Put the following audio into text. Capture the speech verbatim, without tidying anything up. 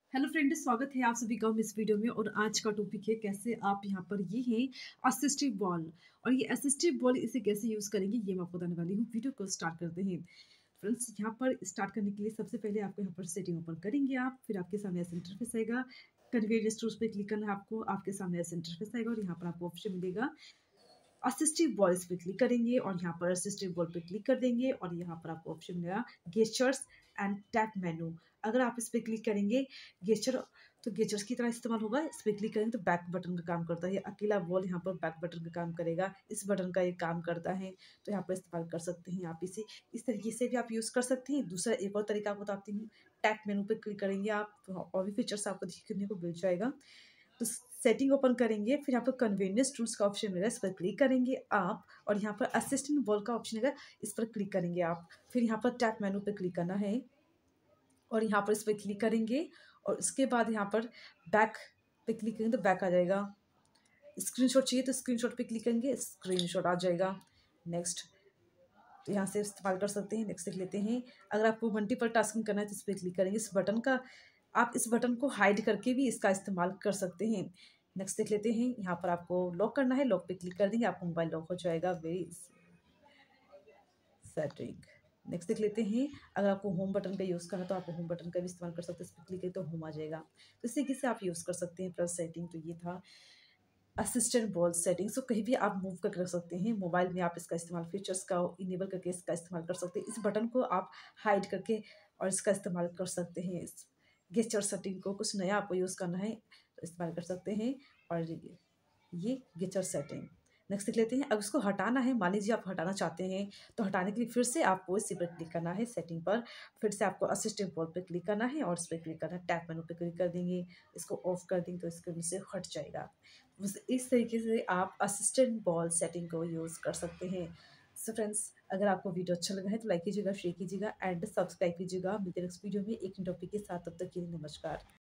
Hello friends, स्वागत है आप सभी का इस वीडियो में। और आज का टॉपिक है कैसे आप यहाँ पर ये है असिस्टिव बॉल। और ये असिस्टिव बॉल इसे कैसे यूज़ करेंगे ये मैं आपको बताने वाली हूँ। वीडियो को स्टार्ट करते हैं। फ्रेंड्स, यहाँ पर स्टार्ट करने के लिए सबसे पहले आपको यहाँ पर सेटिंग ओपन करेंगे आप। फिर आपके सामने ऐसा इंटरफेस आएगा। कन्वीनियंस टूल्स पे क्लिक करना है आपको। आपके सामने ऐसा इंटरफेस आएगा और यहाँ पर आपको ऑप्शन मिलेगा असिस्टिव वॉइस पे क्लिक करेंगे और यहाँ पर असिस्टिव वॉल पे क्लिक कर देंगे और यहाँ पर आपको ऑप्शन मिलेगा गेस्चर्स एंड टैप मेनू। अगर आप इस पे क्लिक करेंगे गेस्चर तो गेस्चर्स की तरह इस्तेमाल होगा। इस पे क्लिक करेंगे तो बैक बटन का काम करता है। अकेला वॉल यहाँ पर बैक बटन का काम करेगा। इस बटन का ये काम करता है, तो यहाँ पर इस्तेमाल कर सकते हैं आप इसे। इस तरीके से भी आप यूज़ कर सकते हैं। दूसरा एक और तरीका आपको बताती हूँ। टैप मेनू पे क्लिक करेंगे आप तो और भी फीचर्स आपको देखने को मिल जाएगा। तो सेटिंग ओपन करेंगे, फिर यहाँ पर कन्वीनियंस टूल्स का ऑप्शन मिलेगा, इस पर क्लिक करेंगे आप और यहाँ पर असिस्टेंट वॉल का ऑप्शन है, इस पर क्लिक करेंगे आप। फिर यहाँ पर टैप मेनू पे क्लिक करना है और यहाँ पर इस पर क्लिक करेंगे और उसके बाद यहाँ पर बैक पे क्लिक करेंगे तो बैक आ जाएगा। स्क्रीनशॉट चाहिए तो स्क्रीनशॉट पे क्लिक करेंगे, स्क्रीनशॉट आ जाएगा। नेक्स्ट, तो यहाँ से इस्तेमाल कर सकते हैं। नेक्स्ट देख लेते हैं। अगर आपको मल्टीपल टास्किंग करना है तो इस पर क्लिक करेंगे। इस बटन का आप इस बटन को हाइड करके भी इसका इस्तेमाल कर सकते हैं। नेक्स्ट देख लेते हैं। यहाँ पर आपको लॉक करना है, लॉक पे क्लिक कर देंगे, आपका मोबाइल लॉक हो जाएगा। Very setting. नेक्स्ट देख लेते हैं। अगर आपको होम बटन का यूज़ करना है तो आप होम बटन का भी इस्तेमाल कर सकते हैं। इस पर क्लिक करें तो होम आ जाएगा। तो इस तरीके से आप यूज़ कर सकते हैं। प्लस सेटिंग तो ये था असिस्टेंट वॉल सेटिंग। सो कहीं भी आप मूव करके रख सकते हैं। मोबाइल में आप इसका इस्तेमाल फीचर्स का इनेबल करके इसका इस्तेमाल कर सकते हैं। इस बटन को आप हाइड करके और इसका इस्तेमाल कर सकते हैं। इस गेस्चर सेटिंग को कुछ नया आपको यूज़ करना है तो इस्तेमाल कर सकते हैं। और ये गेस्चर सेटिंग। नेक्स्ट देख लेते हैं। अब इसको हटाना है, मान लीजिए आप हटाना चाहते हैं तो हटाने के लिए फिर से आपको इसी पर क्लिक करना है सेटिंग पर। फिर से आपको असिस्टेंट वॉल पे क्लिक करना है और इस पर क्लिक करना है। टैप मेनू पे क्लिक कर देंगे, इसको ऑफ कर देंगे तो स्क्रीन से हट जाएगा। बस इस तरीके से आप असिस्टेंट वॉल सेटिंग को यूज़ कर सकते हैं। सो फ्रेंड्स, अगर आपको वीडियो अच्छा लगा है तो लाइक कीजिएगा, शेयर कीजिएगा एंड सब्सक्राइब कीजिएगा। मिलते हैं नेक्स्ट वीडियो में एक टॉपिक के साथ। तब तक के लिए नमस्कार।